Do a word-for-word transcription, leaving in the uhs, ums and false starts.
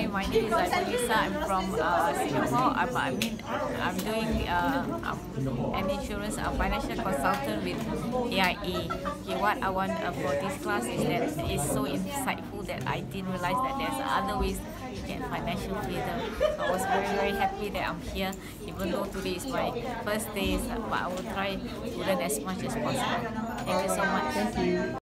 my name is Lisa. I'm from uh, Singapore. I'm, I mean, I'm doing uh, um, an insurance uh, financial consultant with A I A. Okay, what I want uh, for this class is that it's so insightful that I didn't realize that there's other ways to get financial freedom. So I was very, very happy that I'm here, even though today is my first day, but I will try to learn as much as possible. Thank you so much. Thank you.